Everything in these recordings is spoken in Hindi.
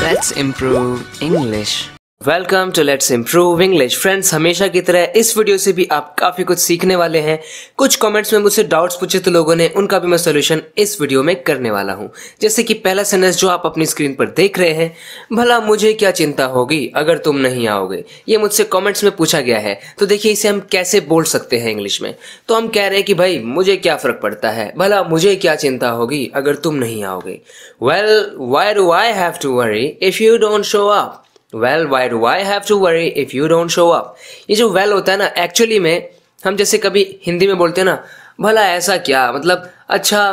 Let's improve English. Welcome to let's improve English. Friends, हमेशा की तरह इस वीडियो से भी आप काफ़ी कुछ सीखने वाले हैं। कुछ कमेंट्स में मुझसे डाउट्स पूछे थे लोगों ने, उनका भी मैं सोल्यूशन इस वीडियो में करने वाला हूं। जैसे कि पहला सेंटेंस जो आप अपनी स्क्रीन पर देख रहे हैं, भला मुझे क्या चिंता होगी अगर तुम नहीं आओगे, ये मुझसे कॉमेंट्स में पूछा गया है। तो देखिए इसे हम कैसे बोल सकते हैं इंग्लिश में। तो हम कह रहे हैं कि भाई मुझे क्या फ़र्क पड़ता है, भला मुझे क्या चिंता होगी अगर तुम नहीं आओगे। Well, why do I have to worry if you don't show up. Well, why do I have to worry if you don't show up? ये जो well होता है ना, एक्चुअली में हम जैसे कभी हिंदी में बोलते हैं ना, भला ऐसा क्या, मतलब अच्छा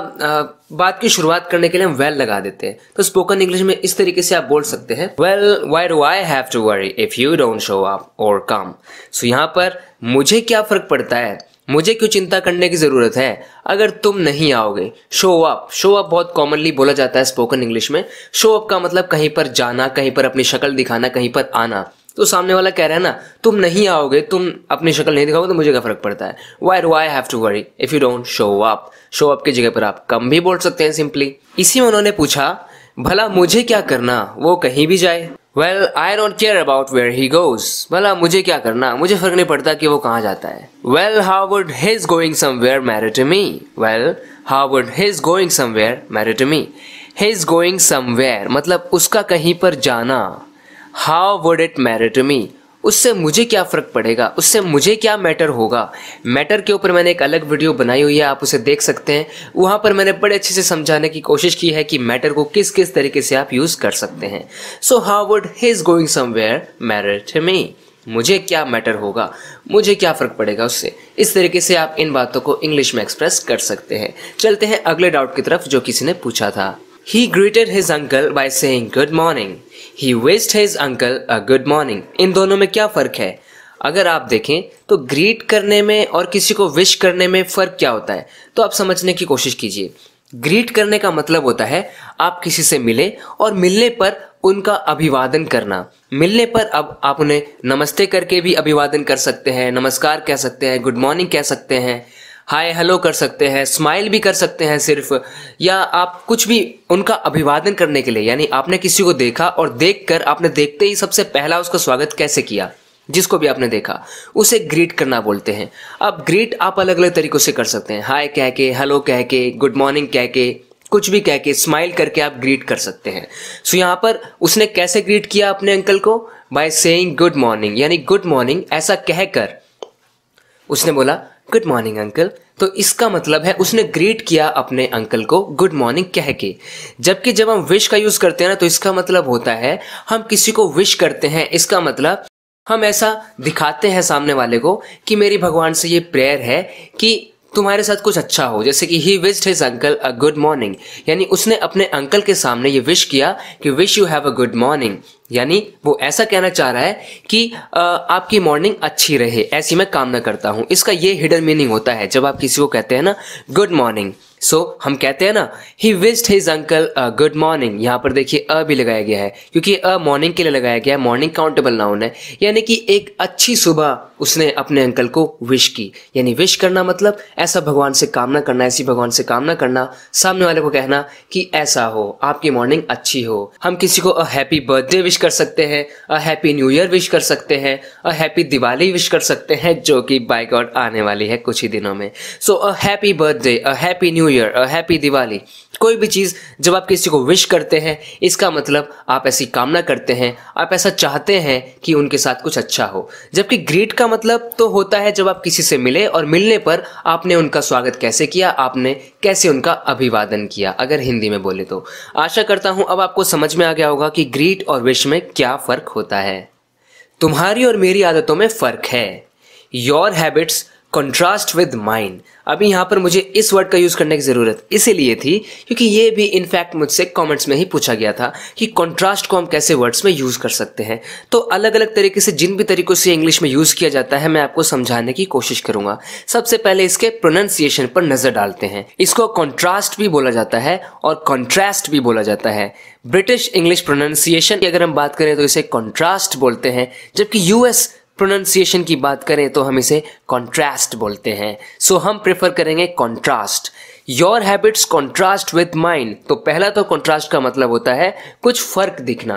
बात की शुरुआत करने के लिए हम well लगा देते हैं। तो स्पोकन इंग्लिश में इस तरीके से आप बोल सकते हैं, Well, why do I have to worry if you don't show up or come? So यहाँ पर मुझे क्या फर्क पड़ता है, मुझे क्यों चिंता करने की जरूरत है अगर तुम नहीं आओगे। शो अप, शो अप बहुत कॉमनली बोला जाता है स्पोकन इंग्लिश में। शो अप का मतलब कहीं पर जाना, कहीं पर अपनी शक्ल दिखाना, कहीं पर आना। तो सामने वाला कह रहा है ना, तुम नहीं आओगे, तुम अपनी शक्ल नहीं दिखाओगे तो मुझे क्या फर्क पड़ता है। Why do I have to worry if you don't show up. Show up की जगह पर आप कम भी बोल सकते हैं सिंपली। इसी में उन्होंने पूछा, भला मुझे क्या करना वो कहीं भी जाए। Well, I don't care about where he goes. भला मुझे क्या करना, मुझे फर्क नहीं पड़ता कि वो कहाँ जाता है। Well, how would his going somewhere matter to me? Well, how would his going somewhere matter to me? His going somewhere मतलब उसका कहीं पर जाना। How would it matter to me? उससे मुझे क्या फ़र्क पड़ेगा, उससे मुझे क्या मैटर होगा। मैटर के ऊपर मैंने एक अलग वीडियो बनाई हुई है, आप उसे देख सकते हैं। वहाँ पर मैंने बड़े अच्छे से समझाने की कोशिश की है कि मैटर को किस किस तरीके से आप यूज़ कर सकते हैं। So how would his going somewhere matter to me. मुझे क्या मैटर होगा, मुझे क्या फ़र्क पड़ेगा उससे। इस तरीके से आप इन बातों को इंग्लिश में एक्सप्रेस कर सकते हैं। चलते हैं अगले डाउट की तरफ जो किसी ने पूछा था। He greeted his uncle by saying good morning. He wished his uncle a good morning. इन दोनों में क्या फ़र्क है? अगर आप देखें तो ग्रीट करने में और किसी को विश करने में फ़र्क क्या होता है, तो आप समझने की कोशिश कीजिए। ग्रीट करने का मतलब होता है आप किसी से मिले और मिलने पर उनका अभिवादन करना। मिलने पर अब आप उन्हें नमस्ते करके भी अभिवादन कर सकते हैं, नमस्कार कह सकते हैं, गुड मॉर्निंग कह सकते हैं, हाय हेलो कर सकते हैं, स्माइल भी कर सकते हैं सिर्फ, या आप कुछ भी उनका अभिवादन करने के लिए, यानी आपने किसी को देखा और देखकर आपने देखते ही सबसे पहला उसका स्वागत कैसे किया, जिसको भी आपने देखा, उसे ग्रीट करना बोलते हैं। अब ग्रीट आप अलग अलग तरीकों से कर सकते हैं, हाय कह के, हेलो कह के, गुड मॉर्निंग कह के, कुछ भी कह के, स्माइल करके आप ग्रीट कर सकते हैं। सो यहाँ पर उसने कैसे ग्रीट किया अपने अंकल को, बाय सेइंग गुड मॉर्निंग, यानी गुड मॉर्निंग ऐसा कहकर उसने बोला गुड मॉर्निंग अंकल। तो इसका मतलब है उसने ग्रीट किया अपने अंकल को गुड मॉर्निंग कह के। जबकि जब हम विश का यूज करते हैं ना, तो इसका मतलब होता है हम किसी को विश करते हैं। इसका मतलब हम ऐसा दिखाते हैं सामने वाले को कि मेरी भगवान से ये प्रेयर है कि तुम्हारे साथ कुछ अच्छा हो। जैसे कि he wished his uncle a good morning, यानी उसने अपने अंकल के सामने ये विश किया कि wish you have a good morning, यानी वो ऐसा कहना चाह रहा है कि आपकी मॉर्निंग अच्छी रहे, ऐसी मैं कामना करता हूँ। इसका ये हिडन मीनिंग होता है जब आप किसी को कहते हैं ना गुड मॉर्निंग। सो हम कहते हैं ना he wished his uncle a good morning, यहाँ पर देखिए अ भी लगाया गया है क्योंकि अ मॉर्निंग के लिए लगाया गया है। मॉर्निंग काउंटेबल नाउन है, यानी कि एक अच्छी सुबह उसने अपने अंकल को विश की। यानी विश करना मतलब ऐसा भगवान से कामना करना, ऐसी भगवान से कामना करना, सामने वाले को कहना कि ऐसा हो, आपकी मॉर्निंग अच्छी हो। हम किसी को अ हैप्पी बर्थडे विश कर सकते हैं, a happy new year wish कर सकते हैं, अ हैप्पी दिवाली विश कर सकते हैं, जो कि बाय गॉड आने वाली है कुछ ही दिनों में। So a happy birthday, a happy new year, a happy Diwali, कोई भी चीज़ जब आप किसी को विश करते हैं, इसका मतलब आप ऐसी कामना करते हैं, आप ऐसा चाहते हैं कि उनके साथ कुछ अच्छा हो। जबकि ग्रीट का मतलब तो होता है जब आप किसी से मिले और मिलने पर आपने उनका स्वागत कैसे किया, आपने कैसे उनका अभिवादन किया, अगर हिंदी में बोले तो। आशा करता हूं अब आपको समझ में आ गया होगा कि ग्रीट और विश में क्या फ़र्क होता है। तुम्हारी और मेरी आदतों में फ़र्क है। Your habits contrast with mine. अभी यहाँ पर मुझे इस वर्ड का यूज़ करने की ज़रूरत इसीलिए थी क्योंकि ये भी इनफैक्ट मुझसे कमेंट्स में ही पूछा गया था कि कंट्रास्ट को हम कैसे वर्ड्स में यूज़ कर सकते हैं। तो अलग अलग तरीके से जिन भी तरीकों से इंग्लिश में यूज़ किया जाता है मैं आपको समझाने की कोशिश करूँगा। सबसे पहले इसके प्रोनाउंसिएशन पर नज़र डालते हैं। इसको कॉन्ट्रास्ट भी बोला जाता है और कॉन्ट्रास्ट भी बोला जाता है। ब्रिटिश इंग्लिश प्रोनाउंसिएशन की अगर हम बात करें तो इसे कॉन्ट्रास्ट बोलते हैं, जबकि यूएस प्रोनाउंसिएशन की बात करें तो हम इसे कॉन्ट्रास्ट बोलते हैं। सो हम प्रेफर करेंगे contrast. Your habits contrast with mine. तो पहला तो कॉन्ट्रास्ट का मतलब होता है कुछ फर्क दिखना,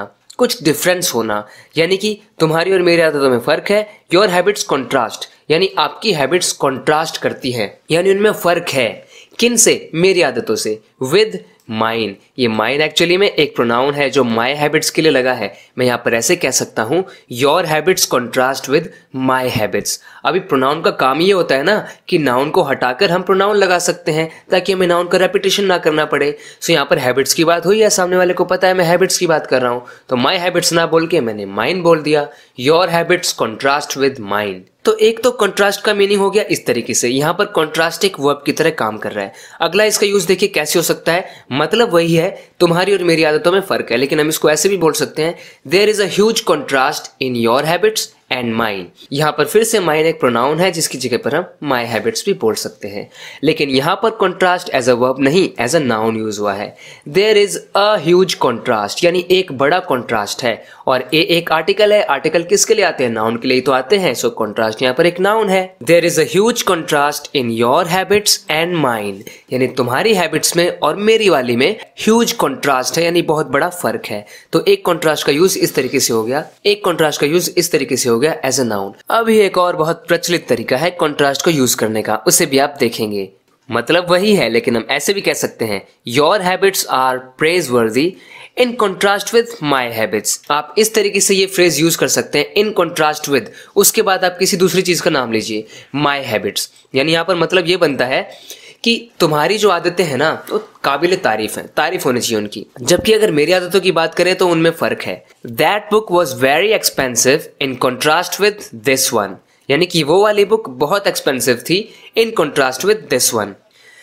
कुछ डिफरेंस होना, यानी कि तुम्हारी और मेरी आदतों में फर्क है। योर हैबिट्स कॉन्ट्रास्ट, यानी आपकी हैबिट्स कॉन्ट्रास्ट करती हैं, यानी उनमें फर्क है। किन से? मेरी आदतों से। विद माइन, ये माइन एक्चुअली में एक प्रोनाउन है जो माई हैबिट्स के लिए लगा है। मैं यहाँ पर ऐसे कह सकता हूँ, your habits contrast with my habits. अभी प्रोनाउन का काम ये होता है ना कि नाउन को हटाकर हम प्रोनाउन लगा सकते हैं ताकि हमें नाउन का रेपिटेशन ना करना पड़े। सो यहाँ पर हैबिट्स की बात हुई है, सामने वाले को पता है मैं हैबिट्स की बात कर रहा हूँ, तो माई हैबिट्स ना बोल के मैंने माइन बोल दिया। Your habits contrast with mine. तो एक तो कंट्रास्ट का मीनिंग हो गया इस तरीके से, यहाँ पर कंट्रास्ट एक वर्ब की तरह काम कर रहा है। अगला इसका यूज देखिए कैसे हो सकता है, मतलब वही है तुम्हारी और मेरी आदतों में फर्क है, लेकिन हम इसको ऐसे भी बोल सकते हैं, there is a huge contrast in your habits and mine. यहाँ पर फिर से माइन एक प्रोनाउन है जिसकी जगह पर हम माई हैबिट्स भी बोल सकते हैं, लेकिन यहाँ पर कंट्रास्ट एज अ वर्ब नहीं, एज अ नाउन यूज हुआ है। There is a huge contrast, यानी एक बड़ा कंट्रास्ट है, और ए एक आर्टिकल है। आर्टिकल किसके लिए आते हैं? नाउन के लिए तो आते हैं, सो कंट्रास्ट यहाँ पर एक नाउन है। There is a huge contrast in your habits and mine, यानी तुम्हारी हैबिट्स में और मेरी वाली में ह्यूज कंट्रास्ट है, यानी बहुत बड़ा फर्क है। तो एक कंट्रास्ट का यूज इस तरीके से हो गया, एक कंट्रास्ट का यूज इस तरीके से हो गया एज अ नाउन। अभी एक और बहुत प्रचलित तरीका है कंट्रास्ट को यूज करने का, उसे भी आप देखेंगे। मतलब वही है, लेकिन हम ऐसे भी कह सकते हैं, your habits are praiseworthy in contrast with my habits. आप इस तरीके से ये फ्रेज यूज कर सकते हैं, इन कॉन्ट्रास्ट विद, उसके बाद आप किसी दूसरी चीज का नाम लीजिए, माई हैबिट्स। यानी यहाँ पर मतलब ये बनता है कि तुम्हारी जो आदतें हैं ना वो काबिल तारीफ हैं, तारीफ होनी चाहिए उनकी, जबकि अगर मेरी आदतों की बात करें तो उनमें फर्क है। That book was very expensive in contrast with this one, यानी कि वो वाली बुक बहुत एक्सपेंसिव थी in contrast with this one.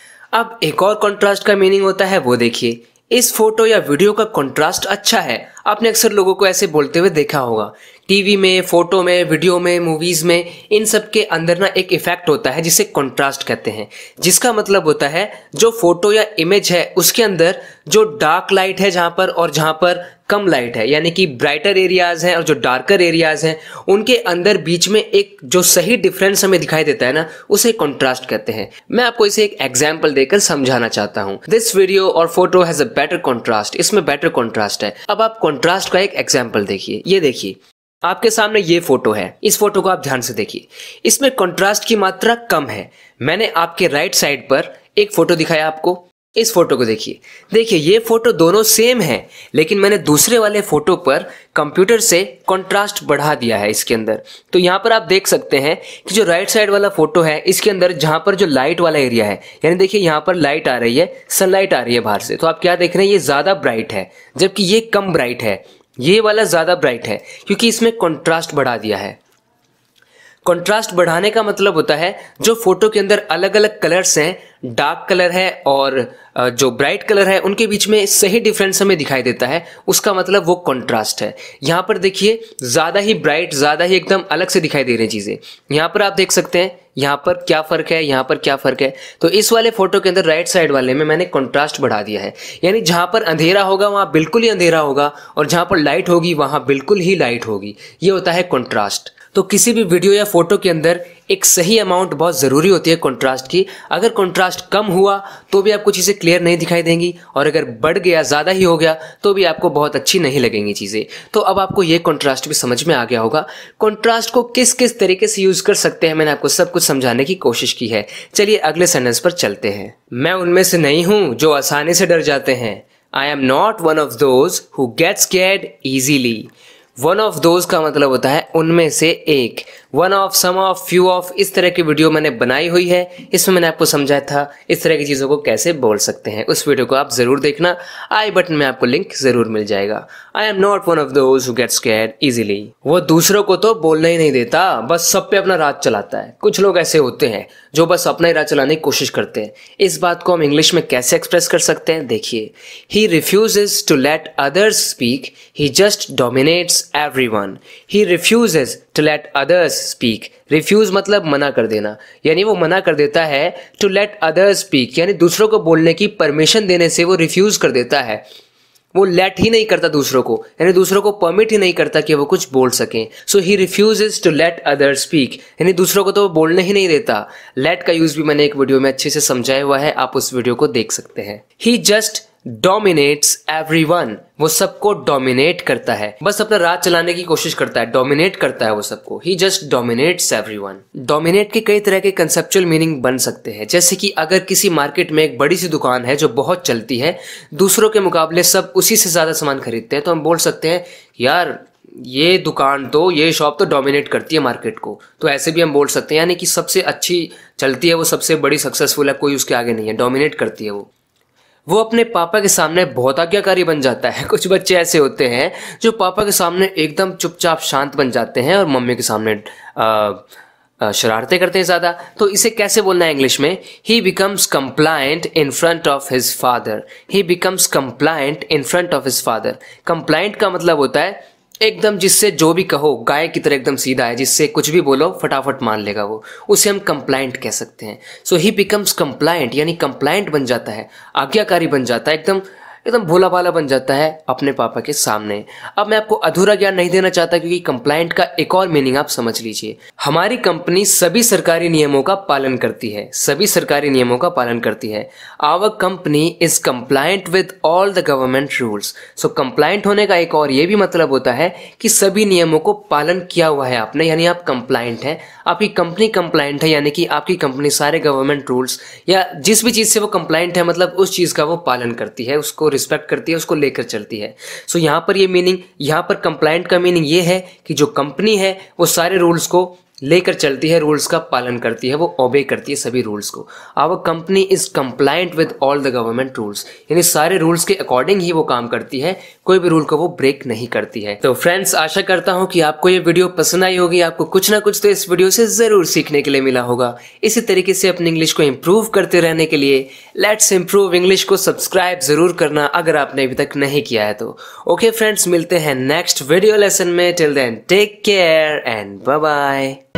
अब एक और कॉन्ट्रास्ट का मीनिंग होता है, वो देखिए, इस फोटो या वीडियो का कॉन्ट्रास्ट अच्छा है। आपने अक्सर लोगों को ऐसे बोलते हुए देखा होगा, टीवी में, फोटो में, वीडियो में, मूवीज में, इन सब के अंदर ना एक इफेक्ट होता है जिसे कॉन्ट्रास्ट कहते हैं, जिसका मतलब होता है जो फोटो या इमेज है उसके अंदर जो डार्क लाइट है जहां पर, और जहां पर कम लाइट है, यानी कि ब्राइटर एरियाज हैं और जो डार्कर एरियाज हैं, उनके अंदर बीच में एक जो सही डिफरेंस हमें दिखाई देता है ना, उसे कॉन्ट्रास्ट कहते हैं। मैं आपको इसे एक एग्जाम्पल देकर समझाना चाहता हूं। दिस वीडियो और photo has a better contrast, इसमें बेटर कॉन्ट्रास्ट है। अब आप कॉन्ट्रास्ट का एक एग्जाम्पल देखिए, ये देखिए आपके सामने ये फोटो है, इस फोटो को आप ध्यान से देखिए, इसमें कंट्रास्ट की मात्रा कम है। मैंने आपके राइट साइड पर एक फोटो दिखाया आपको, इस फोटो को देखिए, देखिए ये फोटो दोनों सेम है, लेकिन मैंने दूसरे वाले फोटो पर कंप्यूटर से कंट्रास्ट बढ़ा दिया है इसके अंदर। तो यहाँ पर आप देख सकते हैं कि जो राइट साइड वाला फोटो है इसके अंदर जहां पर जो लाइट वाला एरिया है, यानी देखिए यहाँ पर लाइट आ रही है, सनलाइट आ रही है बाहर से, तो आप क्या देख रहे हैं, ये ज्यादा ब्राइट है, जबकि ये कम ब्राइट है। ये वाला ज्यादा ब्राइट है क्योंकि इसमें कंट्रास्ट बढ़ा दिया है। कंट्रास्ट बढ़ाने का मतलब होता है जो फोटो के अंदर अलग अलग कलर्स हैं, डार्क कलर है और जो ब्राइट कलर है, उनके बीच में सही डिफरेंस हमें दिखाई देता है, उसका मतलब वो कंट्रास्ट है। यहाँ पर देखिए ज्यादा ही ब्राइट, ज्यादा ही एकदम अलग से दिखाई दे रही चीजें। यहाँ पर आप देख सकते हैं यहाँ पर क्या फर्क है, यहाँ पर क्या फर्क है। तो इस वाले फोटो के अंदर राइट साइड वाले में मैंने कंट्रास्ट बढ़ा दिया है, यानी जहां पर अंधेरा होगा वहां बिल्कुल ही अंधेरा होगा, और जहां पर लाइट होगी वहां बिल्कुल ही लाइट होगी। ये होता है कंट्रास्ट। तो किसी भी वीडियो या फोटो के अंदर एक सही अमाउंट बहुत ज़रूरी होती है कंट्रास्ट की। अगर कंट्रास्ट कम हुआ तो भी आपको चीज़ें क्लियर नहीं दिखाई देंगी, और अगर बढ़ गया, ज़्यादा ही हो गया, तो भी आपको बहुत अच्छी नहीं लगेंगी चीज़ें। तो अब आपको ये कंट्रास्ट भी समझ में आ गया होगा। कंट्रास्ट को किस किस तरीके से यूज़ कर सकते हैं मैंने आपको सब कुछ समझाने की कोशिश की है। चलिए अगले सेंटेंस पर चलते हैं। मैं उनमें से नहीं हूँ जो आसानी से डर जाते हैं। I am not one of those who get scared easily. One of those का मतलब होता है उनमें से एक। One of, some of, few of, इस तरह की वीडियो मैंने बनाई हुई है, इसमें मैंने आपको समझाया था इस तरह की चीज़ों को कैसे बोल सकते हैं। उस वीडियो को आप ज़रूर देखना, आई बटन में आपको लिंक ज़रूर मिल जाएगा। I am not one of those who get scared easily. वो दूसरों को तो बोलने ही नहीं देता, बस सब पे अपना राज चलाता है। कुछ लोग ऐसे होते हैं जो बस अपना ही राज चलाने की कोशिश करते हैं। इस बात को हम इंग्लिश में कैसे एक्सप्रेस कर सकते हैं, देखिए, he refuses to let others speak, he just dominates everyone. He refuses to let others speak. Refuse मतलब मना कर देना, यानी वो मना कर देता है to let others speak, यानी दूसरों को बोलने की परमिशन देने से वो रिफ्यूज कर देता है। वो लेट ही नहीं करता दूसरों को, यानी दूसरों को परमिट ही नहीं करता कि वो कुछ बोल सकें। So he refuses to let others speak, यानी दूसरों को तो वो बोलने ही नहीं देता। लेट का यूज भी मैंने एक वीडियो में अच्छे से समझाया हुआ है, आप उस वीडियो को देख सकते हैं। ही जस्ट डोमिनेट्स एवरीवन, वो सबको डोमिनेट करता है, बस अपना राज चलाने की कोशिश करता है, डोमिनेट करता है वो सबको। He just dominates everyone. Dominate के कई तरह के कंसेप्चुअल मीनिंग बन सकते हैं, जैसे कि अगर किसी मार्केट में एक बड़ी सी दुकान है जो बहुत चलती है, दूसरों के मुकाबले सब उसी से ज्यादा सामान खरीदते हैं, तो हम बोल सकते हैं यार ये दुकान तो, ये शॉप तो डोमिनेट करती है मार्केट को। तो ऐसे भी हम बोल सकते हैं, यानी कि सबसे अच्छी चलती है वो, सबसे बड़ी सक्सेसफुल है, कोई उसके आगे नहीं है, डोमिनेट करती है वो अपने पापा के सामने बहुत आज्ञाकारी बन जाता है। कुछ बच्चे ऐसे होते हैं जो पापा के सामने एकदम चुपचाप शांत बन जाते हैं और मम्मी के सामने शरारतें करते हैं ज्यादा। तो इसे कैसे बोलना है इंग्लिश में? He becomes compliant in front of his father. He becomes compliant in front of his father. Compliant का मतलब होता है एकदम, जिससे जो भी कहो गाय की तरह एकदम सीधा है, जिससे कुछ भी बोलो फटाफट मान लेगा वो, उसे हम कंप्लायंट कह सकते हैं। सो ही बिकम्स कंप्लायंट, यानी कंप्लायंट बन जाता है, आज्ञाकारी बन जाता है, एकदम एकदम भोला भाला बन जाता है अपने पापा के सामने। अब मैं आपको अधूरा ज्ञान नहीं देना चाहता, क्योंकि कंप्लायंट का एक और मीनिंग आप समझ लीजिए। हमारी कंपनी सभी सरकारी नियमों का पालन करती है, सभी सरकारी नियमों का पालन करती है। Our company is compliant with all the government rules. So compliant होने का एक और ये भी मतलब होता है कि सभी नियमों को पालन किया हुआ है आपने, यानी आप कंप्लायंट है, आपकी कंपनी कंप्लायंट है, यानी कि आपकी कंपनी सारे गवर्नमेंट रूल्स या जिस भी चीज से वो कंप्लायंट है, मतलब उस चीज का वो पालन करती है, उसको रिस्पेक्ट करती है, उसको लेकर चलती है। सो यहाँ पर ये मीनिंग, यहाँ पर कंप्लायंट का मीनिंग ये है कि जो कंपनी है वो सारे रूल्स को लेकर चलती है, रूल्स का पालन करती है, वो ओबे करती है सभी रूल्स को। Our company is compliant with all the government rules, यानी सारे रूल्स के अकॉर्डिंग ही वो काम करती है, कोई भी रूल को वो ब्रेक नहीं करती है। तो फ्रेंड्स, आशा करता हूं कि आपको ये वीडियो पसंद आई होगी, आपको कुछ ना कुछ तो इस वीडियो से जरूर सीखने के लिए मिला होगा। इसी तरीके से अपनी इंग्लिश को इम्प्रूव करते रहने के लिए लेट्स इम्प्रूव इंग्लिश को सब्सक्राइब जरूर करना, अगर आपने अभी तक नहीं किया है तो। ओके फ्रेंड्स, मिलते हैं नेक्स्ट वीडियो लेसन में। Till then take care and bye bye.